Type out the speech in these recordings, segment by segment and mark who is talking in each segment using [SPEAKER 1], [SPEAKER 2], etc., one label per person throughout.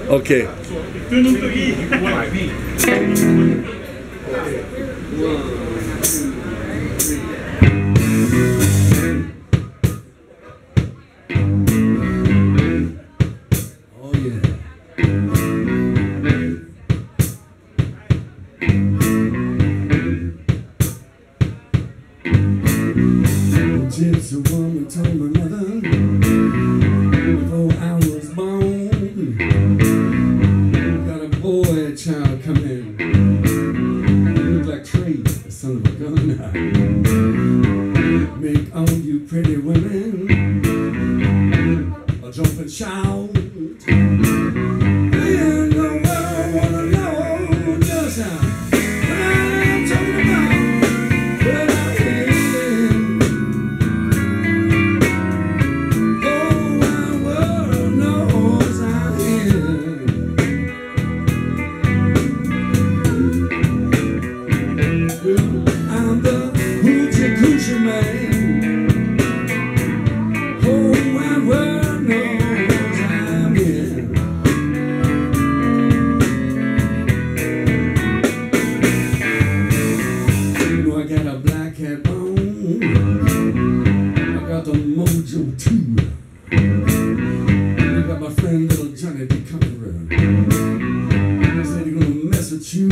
[SPEAKER 1] Okay.
[SPEAKER 2] Oh yeah. Gypsy woman told my mother before I was born, got a boy child coming. He looked like Traylin, the son of a gun. Make all you pretty women a jump and shout. And the world wanna know just how what I'm talking about. But I hear I'm the Hootchie Kootchie man. Whole wide world knows I'm here. You know I got a black hat on. I got the mojo too. I got my friend little Jrnesto. He said he's gonna mess with you.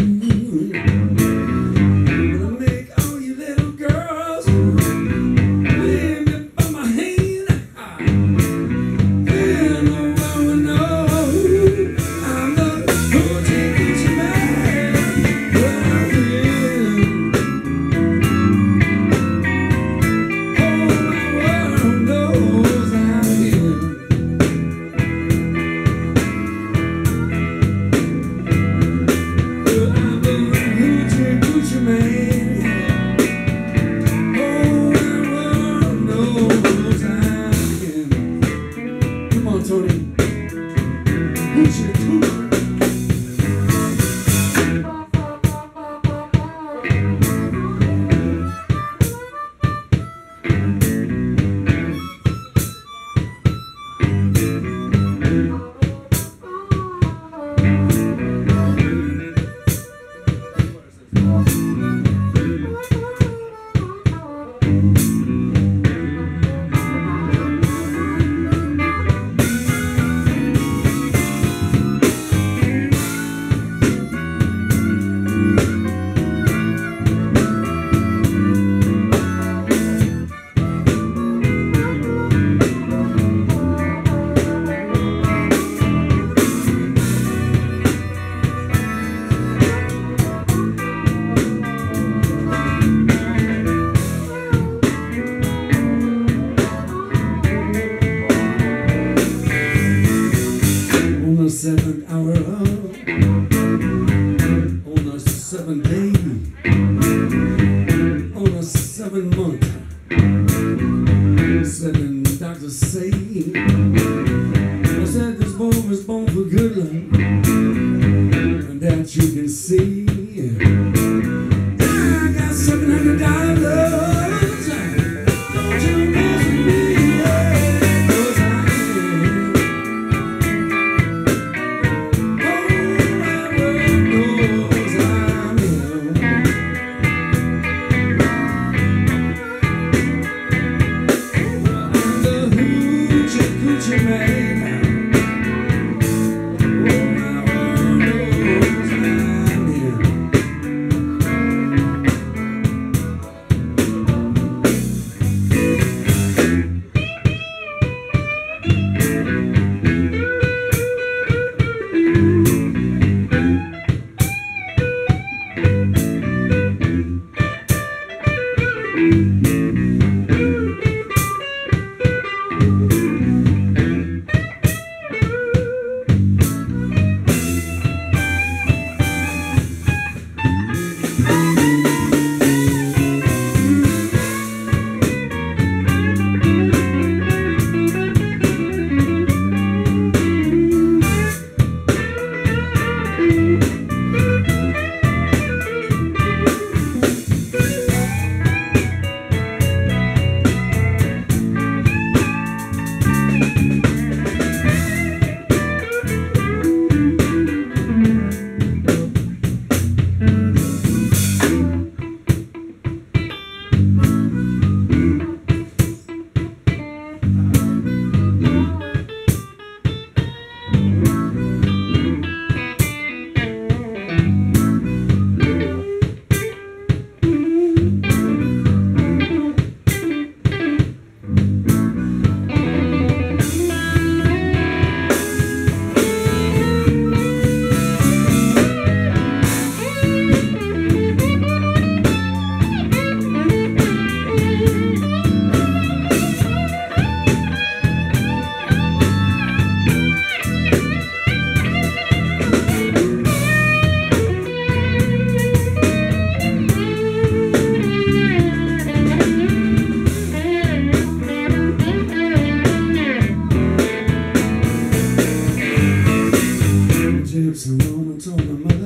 [SPEAKER 2] went so wrong, I told my mother.